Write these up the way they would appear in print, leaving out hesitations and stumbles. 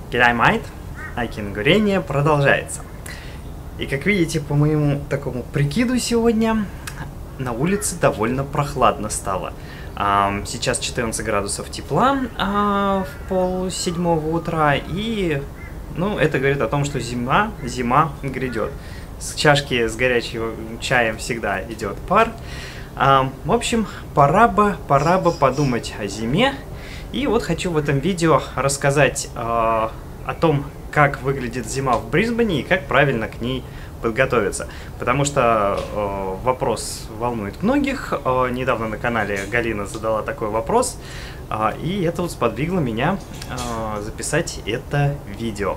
G'day, mate! А кенгурение продолжается. И как видите, по моему такому прикиду сегодня на улице довольно прохладно стало. Сейчас 14 градусов тепла в 6:30 утра, и это говорит о том, что зима грядет. С чашки с горячим чаем всегда идет пар. В общем, пора бы подумать о зиме. И вот хочу в этом видео рассказать о том, как выглядит зима в Брисбене и как правильно к ней подготовиться. Потому что вопрос волнует многих. Недавно на канале Галина задала такой вопрос, и это вот сподвигло меня записать это видео.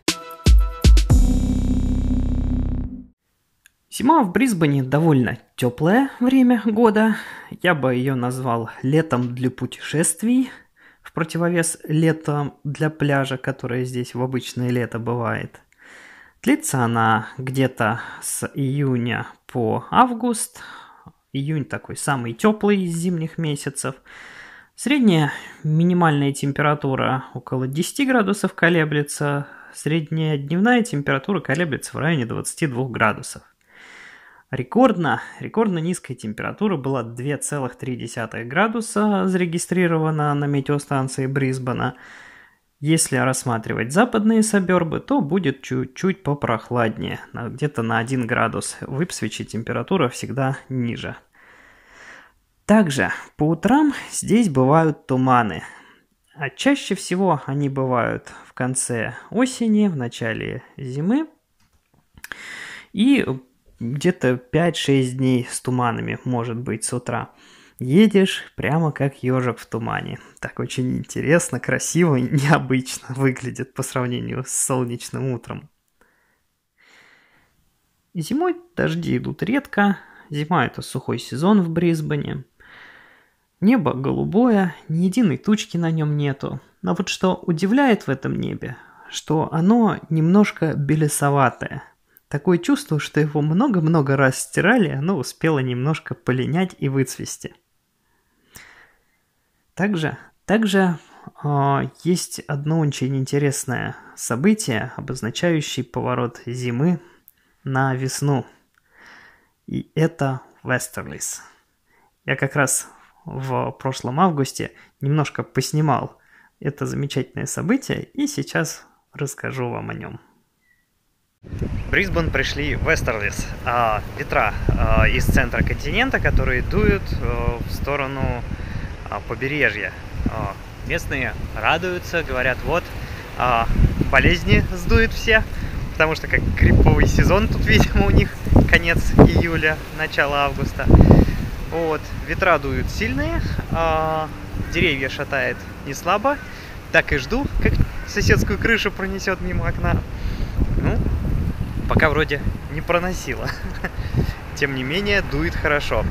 Зима в Брисбене довольно теплое время года. Я бы ее назвал летом для путешествий, в противовес летом для пляжа, которое здесь в обычное лето бывает. Длится она где-то с июня по август. Июнь такой самый теплый из зимних месяцев. Средняя минимальная температура около 10 градусов колеблется. Средняя дневная температура колеблется в районе 22 градусов. Рекордно низкая температура была 2,3 градуса зарегистрирована на метеостанции Брисбена. Если рассматривать западные сабербы, то будет чуть-чуть попрохладнее, где-то на 1 градус. В Ипсвиче температура всегда ниже. Также по утрам здесь бывают туманы. А чаще всего они бывают в конце осени, в начале зимы. И где-то 5-6 дней с туманами может быть с утра. Едешь прямо как ежик в тумане. Так очень интересно, красиво и необычно выглядит по сравнению с солнечным утром. Зимой дожди идут редко. Зима — это сухой сезон в Брисбене. Небо голубое, ни единой тучки на нем нету. Но вот что удивляет в этом небе, что оно немножко белесоватое. Такое чувство, что его много-много раз стирали, оно успело немножко полинять и выцвести. Также есть одно очень интересное событие, обозначающее поворот зимы на весну. И это Вестерлис. Я как раз в прошлом августе немножко поснимал это замечательное событие, и сейчас расскажу вам о нем. В Брисбен пришли Вестерлис, ветра из центра континента, которые дуют в сторону побережья. Местные радуются, говорят, вот, болезни сдует все, потому что как грипповый сезон, тут, видимо, у них конец июля, начало августа. Вот, ветра дуют сильные, деревья шатает не слабо, так и жду, как соседскую крышу пронесет мимо окна. Пока вроде не проносило. Тем не менее, дует хорошо.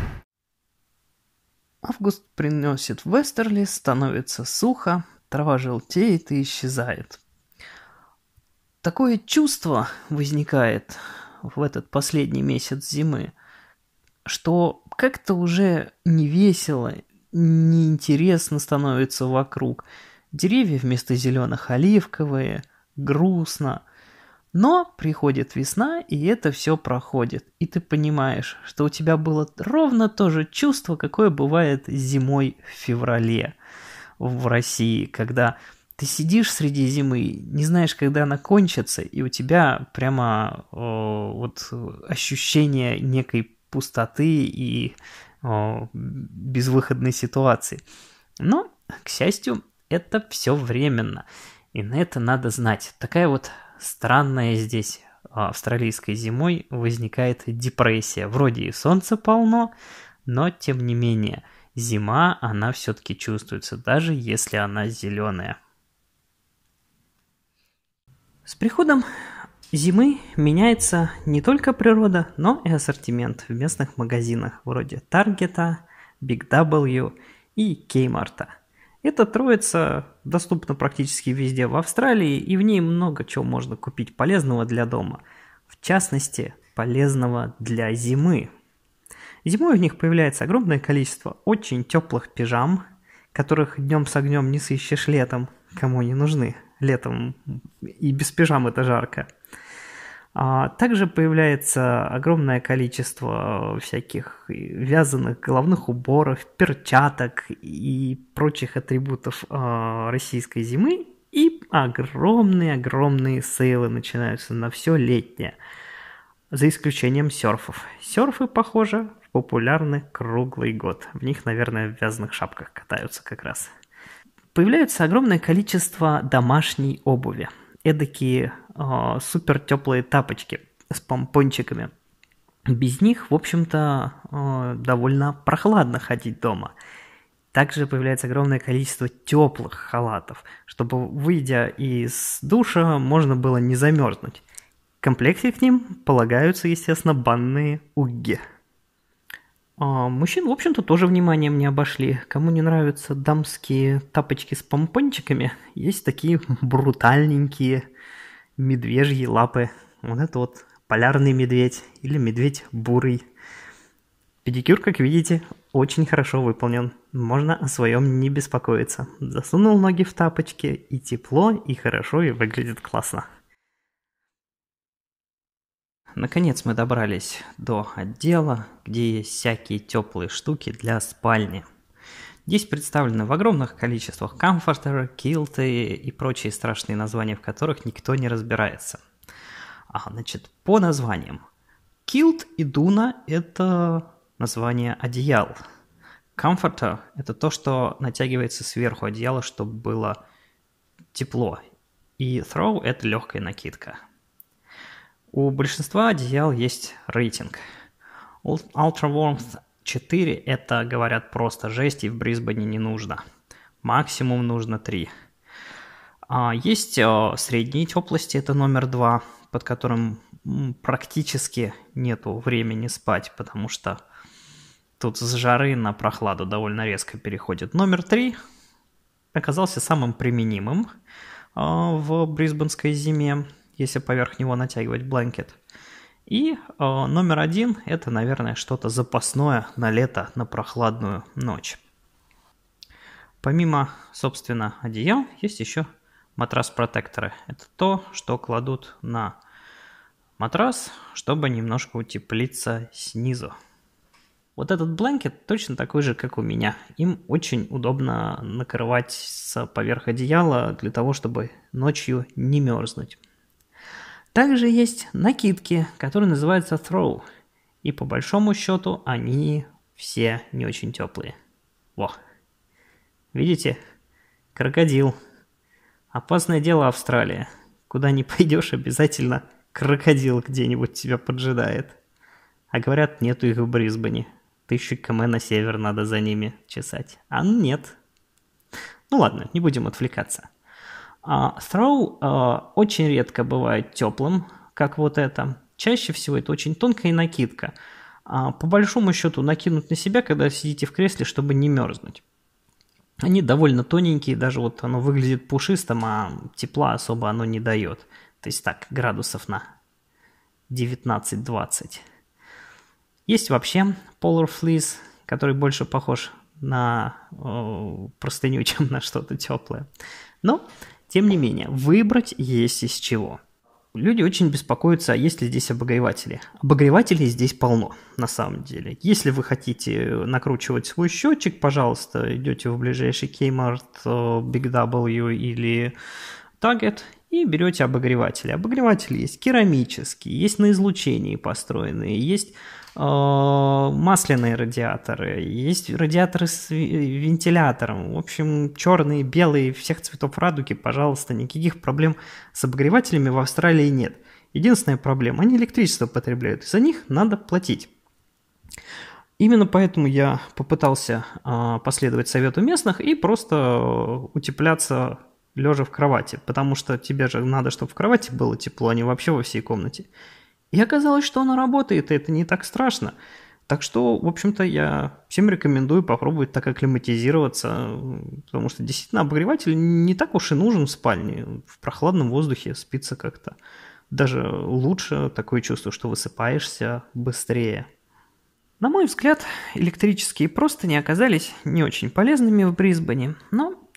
Август приносит Вестерлис, становится сухо, трава желтеет и исчезает. Такое чувство возникает в этот последний месяц зимы, что как-то уже не весело, неинтересно становится вокруг. Деревья вместо зеленых оливковые, грустно. Но приходит весна, и это все проходит. И ты понимаешь, что у тебя было ровно то же чувство, какое бывает зимой в феврале в России, когда ты сидишь среди зимы, не знаешь, когда она кончится, и у тебя прямо ощущение некой пустоты и безвыходной ситуации. Но, к счастью, это все временно. И на это надо знать. Такая вот странная здесь австралийской зимой возникает депрессия. Вроде и солнца полно, но тем не менее зима, она все-таки чувствуется, даже если она зеленая. С приходом зимы меняется не только природа, но и ассортимент в местных магазинах вроде Таргета, Big W и Kmart'а. Эта троица доступна практически везде в Австралии, и в ней много чего можно купить полезного для дома. В частности, полезного для зимы. Зимой в них появляется огромное количество очень теплых пижам, которых днем с огнем не сыщешь летом, кому не нужны летом и без пижам это жарко. Также появляется огромное количество всяких вязаных головных уборов, перчаток и прочих атрибутов российской зимы. И огромные-огромные сейлы начинаются на все летнее, за исключением серфов. Серфы, похоже, популярны круглый год. В них, наверное, в вязаных шапках катаются как раз. Появляется огромное количество домашней обуви. Эдакие супер теплые тапочки с помпончиками. Без них, в общем-то, довольно прохладно ходить дома. Также появляется огромное количество теплых халатов, чтобы, выйдя из душа, можно было не замерзнуть. В комплекте к ним полагаются, естественно, банные угги. Мужчин, в общем-то, тоже вниманием не обошли. Кому не нравятся дамские тапочки с помпончиками, есть такие брутальненькие медвежьи лапы. Вот это вот полярный медведь или медведь бурый. Педикюр, как видите, очень хорошо выполнен. Можно о своем не беспокоиться. Засунул ноги в тапочки, и тепло, и хорошо, и выглядит классно. Наконец мы добрались до отдела, где есть всякие теплые штуки для спальни. Здесь представлены в огромных количествах комфортеры, килты и прочие страшные названия, в которых никто не разбирается. Значит, по названиям. Килт и дуна – это название одеял. Комфортер – это то, что натягивается сверху одеяла, чтобы было тепло. И throw – это легкая накидка. У большинства одеял есть рейтинг. Ultra Warmth 4 – это, говорят, просто жесть, и в Брисбене не нужно. Максимум нужно 3. Есть средние теплости, это номер 2, под которым практически нету времени спать, потому что тут с жары на прохладу довольно резко переходит. Номер 3 оказался самым применимым в брисбенской зиме, если поверх него натягивать бланкет. И номер 1 – это, наверное, что-то запасное на лето, на прохладную ночь. Помимо, собственно, одеял, есть еще матрас-протекторы. Это то, что кладут на матрас, чтобы немножко утеплиться снизу. Вот этот бланкет точно такой же, как у меня. Им очень удобно накрывать поверх одеяла для того, чтобы ночью не мерзнуть. Также есть накидки, которые называются throw. И по большому счету они все не очень теплые. Во. Видите? Крокодил. Опасное дело Австралия. Куда ни пойдешь, обязательно крокодил где-нибудь тебя поджидает. А говорят, нету их в Брисбене. 1000 км на север надо за ними чесать. А нет. Ну ладно, не будем отвлекаться. Throw очень редко бывает теплым, как вот это. Чаще всего это очень тонкая накидка. По большому счету накинуть на себя, когда сидите в кресле, чтобы не мерзнуть. Они довольно тоненькие, даже вот оно выглядит пушистым, а тепла особо оно не дает. То есть так, градусов на 19-20. Есть вообще Polar Fleece, который больше похож на простыню, чем на что-то теплое. Но тем не менее, выбрать есть из чего. Люди очень беспокоятся, есть ли здесь обогреватели. Обогревателей здесь полно, на самом деле. Если вы хотите накручивать свой счетчик, пожалуйста, идете в ближайший Kmart, Big W или Target и берете обогреватели. Обогреватели есть керамические, есть на излучении построенные, есть масляные радиаторы, есть радиаторы с вентилятором, в общем, черные, белые, всех цветов радуги, пожалуйста, никаких проблем с обогревателями в Австралии нет. Единственная проблема, они электричество потребляют, и за них надо платить. Именно поэтому я попытался последовать совету местных и просто утепляться лежа в кровати, потому что тебе же надо, чтобы в кровати было тепло, а не вообще во всей комнате. И оказалось, что оно работает, и это не так страшно. Так что, в общем-то, я всем рекомендую попробовать так акклиматизироваться, потому что действительно обогреватель не так уж и нужен в спальне. В прохладном воздухе спится как-то даже лучше, такое чувство, что высыпаешься быстрее. На мой взгляд, электрические простыни оказались не очень полезными в Брисбене, но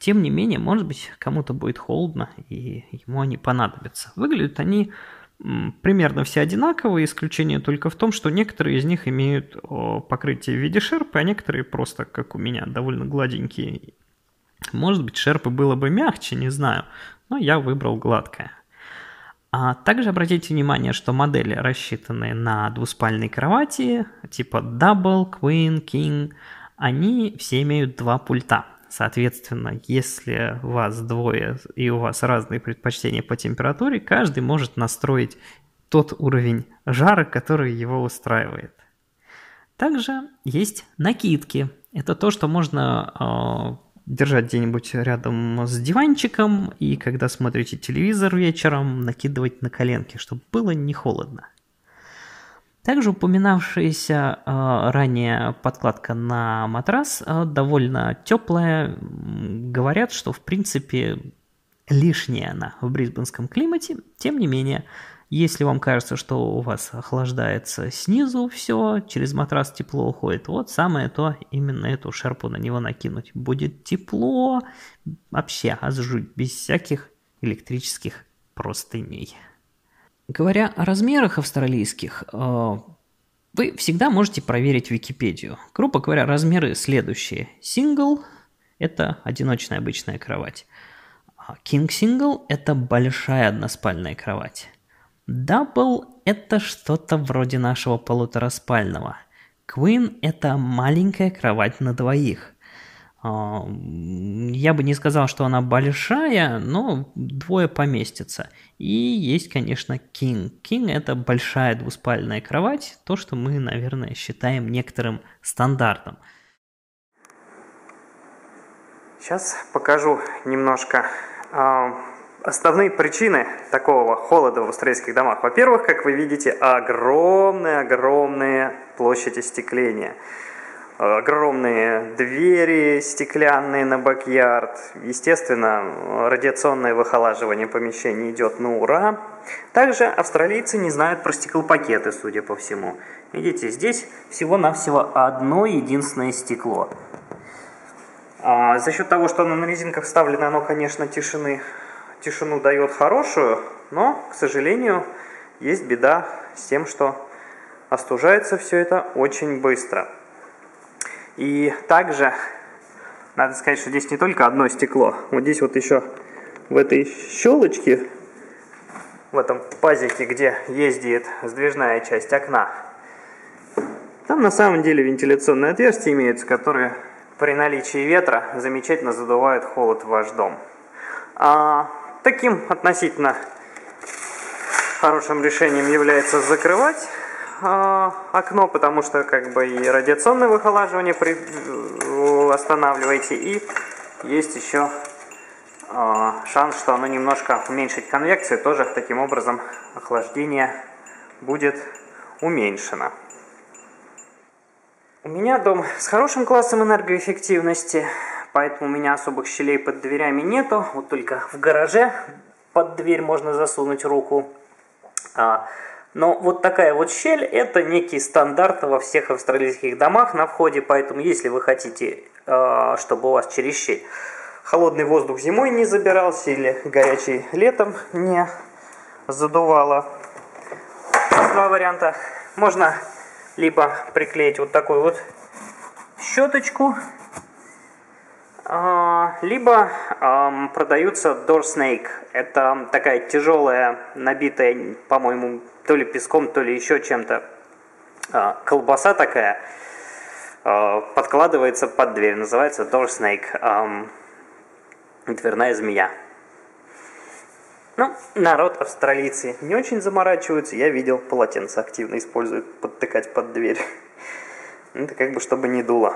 Тем не менее, может быть, кому-то будет холодно, и ему они понадобятся. Выглядят они примерно все одинаковые, исключение только в том, что некоторые из них имеют покрытие в виде шерпы, а некоторые просто, как у меня, довольно гладенькие. Может быть, шерпы было бы мягче, не знаю, но я выбрал гладкое. А также обратите внимание, что модели, рассчитанные на двуспальные кровати, типа Double, Queen, King, они все имеют 2 пульта. Соответственно, если вас двое и у вас разные предпочтения по температуре, каждый может настроить тот уровень жара, который его устраивает. Также есть накидки. Это то, что можно держать где-нибудь рядом с диванчиком и когда смотрите телевизор вечером, накидывать на коленки, чтобы было не холодно. Также упоминавшаяся ранее подкладка на матрас довольно теплая. Говорят, что в принципе лишняя она в брисбенском климате. Тем не менее, если вам кажется, что у вас охлаждается снизу все, через матрас тепло уходит, вот самое то именно эту шерпу на него накинуть. Будет тепло, вообще аж жуть, без всяких электрических простыней. Говоря о размерах австралийских, вы всегда можете проверить Википедию. Грубо говоря, размеры следующие. Single – это одиночная обычная кровать. King Single – это большая односпальная кровать. Double – это что-то вроде нашего полутораспального. Queen – это маленькая кровать на двоих. Я бы не сказал, что она большая, но 2 поместится. И есть, конечно, King. King – это большая двуспальная кровать, то, что мы, наверное, считаем некоторым стандартом. Сейчас покажу немножко основные причины такого холода в австралийских домах. Во-первых, как вы видите, огромные площади остекления. Огромные двери стеклянные на бэк-ярд. Естественно, радиационное выхолаживание помещений идет на ура. Также австралийцы не знают про стеклопакеты, судя по всему. Видите, здесь всего-навсего одно единственное стекло. За счет того, что оно на резинках вставлено, оно, конечно, тишину дает хорошую, но, к сожалению, есть беда с тем, что остужается все это очень быстро. И также, надо сказать, что здесь не только одно стекло. Вот здесь вот еще в этой щелочке, в этом пазике, где ездит сдвижная часть окна, там на самом деле вентиляционные отверстия имеются, которые при наличии ветра замечательно задувают холод в ваш дом. Таким относительно хорошим решением является закрывать окно, потому что как бы и радиационное выхолаживание останавливаете, и есть еще шанс, что оно немножко уменьшит конвекцию, тоже таким образом охлаждение будет уменьшено. У меня дом с хорошим классом энергоэффективности, поэтому у меня особых щелей под дверями нету, вот только в гараже под дверь можно засунуть руку. Но вот такая вот щель – это некий стандарт во всех австралийских домах на входе, поэтому если вы хотите, чтобы у вас через щель холодный воздух зимой не забирался или горячий летом не задувало, 2 варианта. Можно либо приклеить вот такую вот щеточку, либо продаются Door Snake. Это такая тяжелая, набитая, по-моему, то ли песком, то ли еще чем-то колбаса такая, подкладывается под дверь. Называется Door Snake. Дверная змея. Ну, народ, австралийцы не очень заморачиваются. Я видел, полотенце активно используют подтыкать под дверь. Это как бы чтобы не дуло.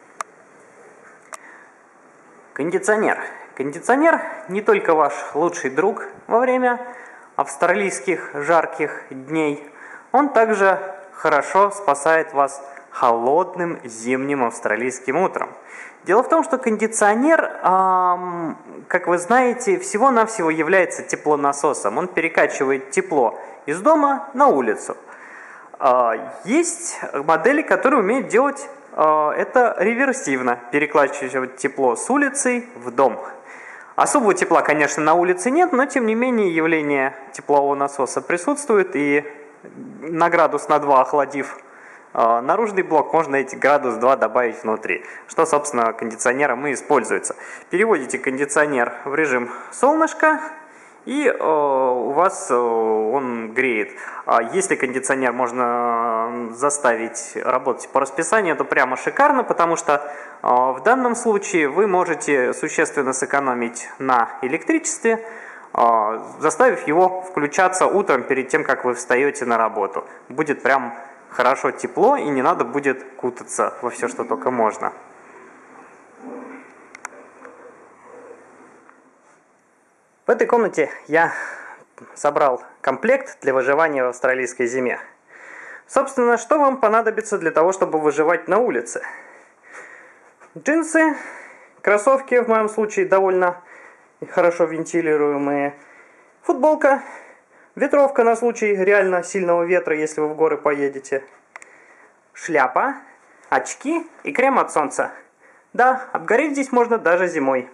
Кондиционер. Кондиционер не только ваш лучший друг во время австралийских жарких дней, он также хорошо спасает вас холодным зимним австралийским утром. Дело в том, что кондиционер, как вы знаете, всего-навсего является теплонасосом. Он перекачивает тепло из дома на улицу. Есть модели, которые умеют делать это реверсивно перекладывать тепло с улицы в дом. Особого тепла, конечно, на улице нет, но тем не менее явление теплового насоса присутствует, и на градус на 2 охладив наружный блок, можно эти градус 2 добавить внутри, что, собственно, кондиционером и используется. Переводите кондиционер в режим солнышко, и у вас он греет. Если кондиционер можно заставить работать по расписанию, то прямо шикарно, потому что в данном случае вы можете существенно сэкономить на электричестве, заставив его включаться утром перед тем, как вы встаете на работу. Будет прям хорошо тепло, и не надо будет кутаться во все, что только можно. В этой комнате я собрал комплект для выживания в австралийской зиме. Собственно, что вам понадобится для того, чтобы выживать на улице? Джинсы, кроссовки, в моем случае довольно хорошо вентилируемые, футболка, ветровка на случай реально сильного ветра, если вы в горы поедете, шляпа, очки и крем от солнца. Да, обгореть здесь можно даже зимой.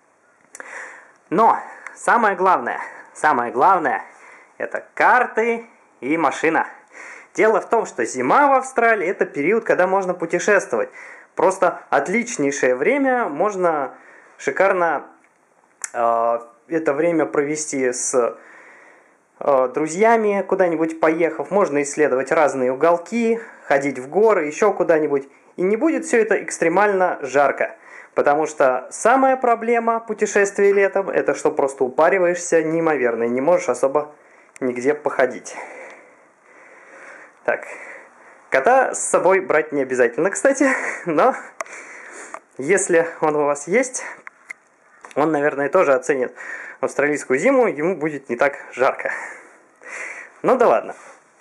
Но самое главное это карты и машина. Дело в том, что зима в Австралии это период, когда можно путешествовать. Просто отличнейшее время, можно шикарно это время провести с друзьями, куда-нибудь поехав. Можно исследовать разные уголки, ходить в горы, еще куда-нибудь. И не будет все это экстремально жарко. Потому что самая проблема путешествия летом, это что просто упариваешься неимоверно и не можешь особо нигде походить. Так, кота с собой брать не обязательно, кстати, но если он у вас есть, он, наверное, тоже оценит австралийскую зиму, ему будет не так жарко. Ну да ладно.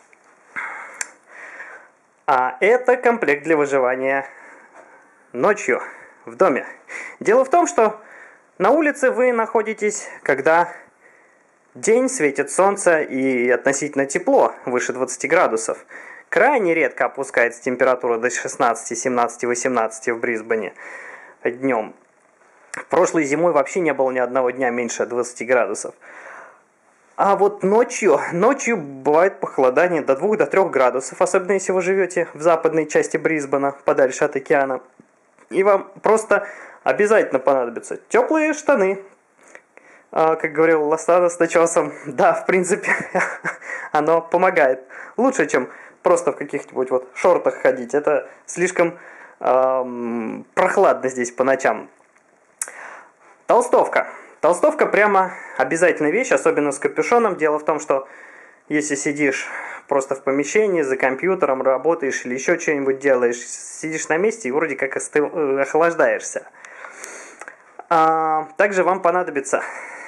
А это комплект для выживания ночью в доме. Дело в том, что на улице вы находитесь, когда день, светит солнце и относительно тепло, выше 20 градусов. Крайне редко опускается температура до 16, 17, 18 в Брисбене днем. Прошлой зимой вообще не было ни одного дня меньше 20 градусов. А вот ночью бывает похолодание до 2-3 градусов, особенно если вы живете в западной части Брисбена, подальше от океана. И вам просто обязательно понадобятся теплые штаны. Как говорил Ластана с начесом, да, в принципе, оно помогает. Лучше, чем просто в каких-нибудь вот шортах ходить. Это слишком прохладно здесь по ночам. Толстовка. Толстовка прямо обязательная вещь, особенно с капюшоном. Дело в том, что если сидишь просто в помещении, за компьютером работаешь или еще что-нибудь делаешь, сидишь на месте и вроде как охлаждаешься. Также вам понадобится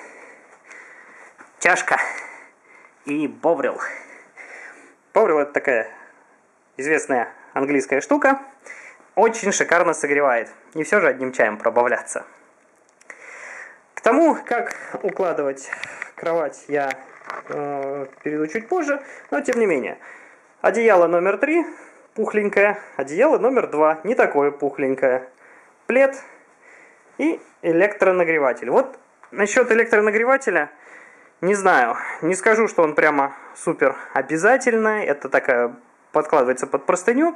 чашка и боврил. Боврил — это такая известная английская штука. Очень шикарно согревает. Не все же одним чаем пробавляться. К тому, как укладывать кровать, я перейду чуть позже, но тем не менее. Одеяло номер 3 пухленькое, одеяло номер 2 не такое пухленькое, плед и электронагреватель. Вот насчет электронагревателя не знаю, не скажу, что он прямо супер обязательный, это такая подкладывается под простыню.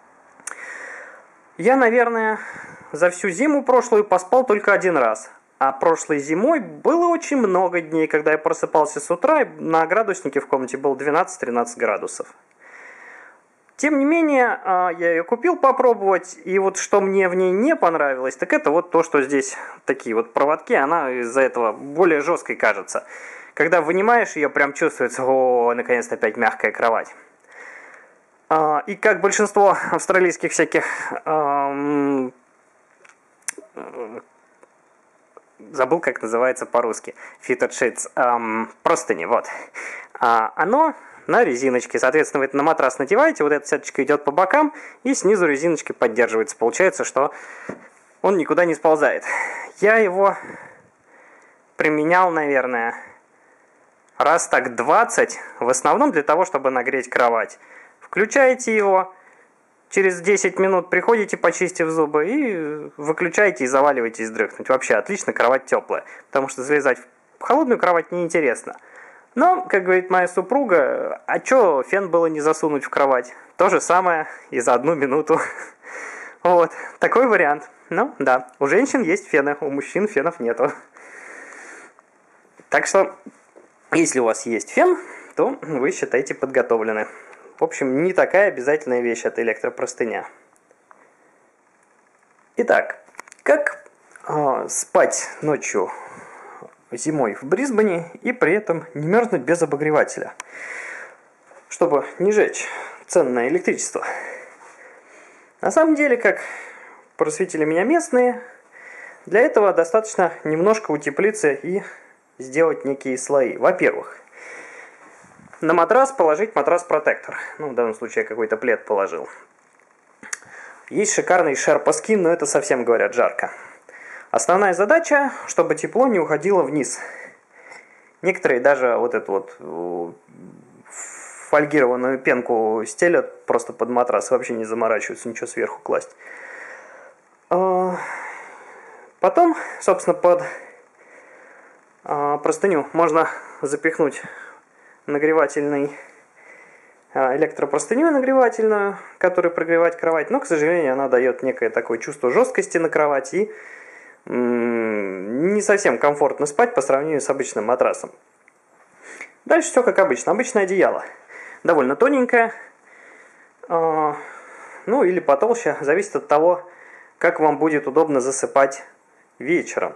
Я, наверное, за всю зиму прошлую поспал только один раз. А прошлой зимой было очень много дней, когда я просыпался с утра, и на градуснике в комнате было 12-13 градусов. Тем не менее, я ее купил попробовать, и вот что мне в ней не понравилось, так это вот то, что здесь такие вот проводки, она из-за этого более жесткой кажется. Когда вынимаешь ее, прям чувствуется, о, наконец-то опять мягкая кровать. И как большинство австралийских всяких... забыл, как называется по-русски. Fitted sheets. Простыни, вот. Оно на резиночке. Соответственно, вы это на матрас надеваете, вот эта сеточка идет по бокам, и снизу резиночкой поддерживается. Получается, что он никуда не сползает. Я его применял, наверное, раз так 20, в основном для того, чтобы нагреть кровать. Включаете его, Через 10 минут приходите, почистив зубы, и выключаете и заваливаетесь дрыхнуть. Вообще отлично, кровать теплая. Потому что залезать в холодную кровать неинтересно. Но, как говорит моя супруга, а чё фен было не засунуть в кровать? То же самое и за 1 минуту. Вот, такой вариант. Ну, да, у женщин есть фены, у мужчин фенов нету. Так что, если у вас есть фен, то вы считаете подготовлены. В общем, не такая обязательная вещь это электропростыня. Итак, как спать ночью зимой в Брисбене и при этом не мерзнуть без обогревателя, чтобы не жечь ценное электричество? На самом деле, как просветили меня местные, для этого достаточно немножко утеплиться и сделать некие слои. Во-первых, на матрас положить матрас-протектор. Ну, в данном случае я какой-то плед положил. Есть шикарный Sherpa Skin, но это совсем, говорят, жарко. Основная задача, чтобы тепло не уходило вниз. Некоторые даже вот эту вот фольгированную пенку стелят просто под матрас, вообще не заморачиваются ничего сверху класть. Потом, собственно, под простыню можно запихнуть нагревательный электропростыню нагревательную, которая прогревает кровать, но, к сожалению, она дает некое такое чувство жесткости на кровати и не совсем комфортно спать по сравнению с обычным матрасом. Дальше все как обычно. Обычное одеяло. Довольно тоненькое, ну или потолще, зависит от того, как вам будет удобно засыпать вечером.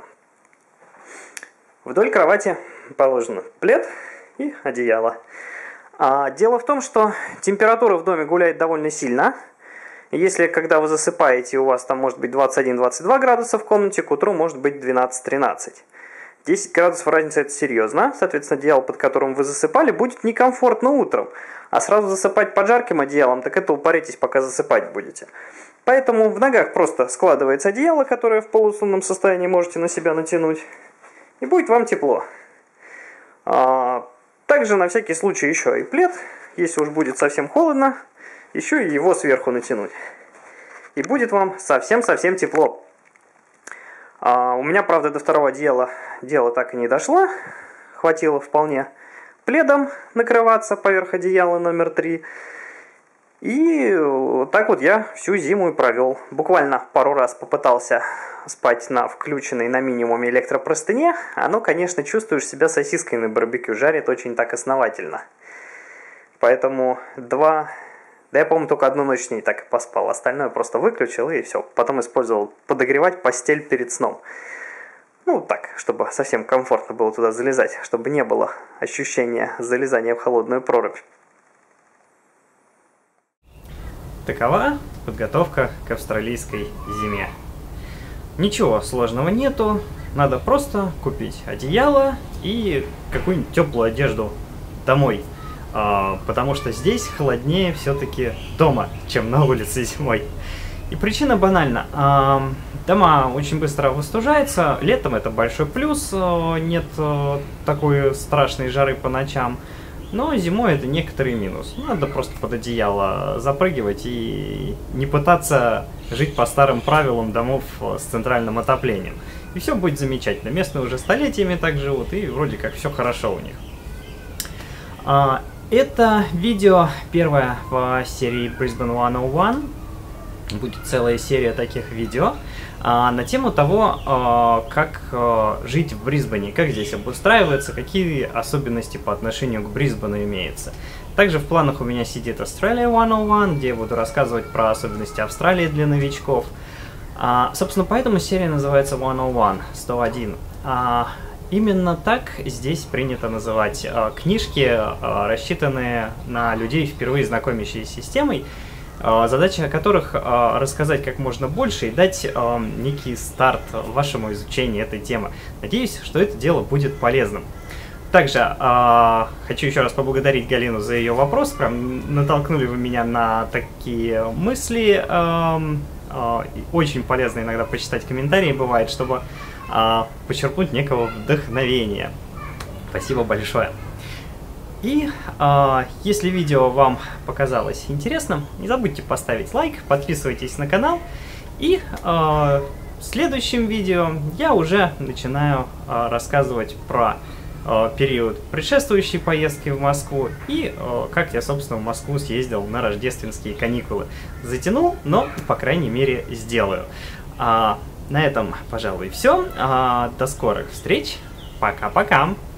Вдоль кровати положено плед и одеяло. Дело в том, что температура в доме гуляет довольно сильно. Если, когда вы засыпаете, у вас там может быть 21-22 градуса в комнате, к утру может быть 12-13. 10 градусов разница — это серьезно. Соответственно, одеяло, под которым вы засыпали, будет некомфортно утром. А сразу засыпать под жарким одеялом, так это упаритесь, пока засыпать будете. Поэтому в ногах просто складывается одеяло, которое в полусонном состоянии можете на себя натянуть. И будет вам тепло. Также на всякий случай еще и плед, если уж будет совсем холодно, еще и его сверху натянуть. И будет вам совсем-совсем тепло. У меня, правда, до второго одеяла дело так и не дошло. Хватило вполне пледом накрываться поверх одеяла номер 3. И вот так вот я всю зиму и провел. Буквально пару раз попытался спать на включенной на минимуме электропростыне. Оно, конечно, чувствуешь себя сосиской на барбекю. Жарит очень так основательно. Поэтому да я, по-моему, только 1 ночь с ней так и поспал. Остальное просто выключил и все. Потом использовал подогревать постель перед сном. Ну, так, чтобы совсем комфортно было туда залезать. Чтобы не было ощущения залезания в холодную прорубь. Такова подготовка к австралийской зиме. Ничего сложного нету. Надо просто купить одеяло и какую-нибудь теплую одежду домой. Потому что здесь холоднее все-таки дома, чем на улице зимой. И причина банальна. Дома очень быстро выстужаются. Летом это большой плюс. Нет такой страшной жары по ночам. Но зимой это некоторый минус. Надо просто под одеяло запрыгивать и не пытаться жить по старым правилам домов с центральным отоплением. И все будет замечательно. Местные уже столетиями так живут, и вроде как все хорошо у них. Это видео первое в серии Brisbane 101. Будет целая серия таких видео на тему того, как жить в Брисбене, как здесь обустраивается, какие особенности по отношению к Брисбену имеются. Также в планах у меня сидит Australia 101, где я буду рассказывать про особенности Австралии для новичков. Собственно, поэтому серия называется 101. Именно так здесь принято называть книжки, рассчитанные на людей, впервые знакомящиеся с системой, задача которых рассказать как можно больше и дать некий старт вашему изучению этой темы. Надеюсь, что это дело будет полезным. Также хочу еще раз поблагодарить Галину за ее вопрос. Прям натолкнули вы меня на такие мысли. Очень полезно иногда почитать комментарии бывает, чтобы почерпнуть некого вдохновения. Спасибо большое. И если видео вам показалось интересным, не забудьте поставить лайк, подписывайтесь на канал. И в следующем видео я уже начинаю рассказывать про период предшествующей поездки в Москву и как я, собственно, в Москву съездил на рождественские каникулы. Затянул, но, по крайней мере, сделаю. На этом, пожалуй, все. До скорых встреч. Пока-пока.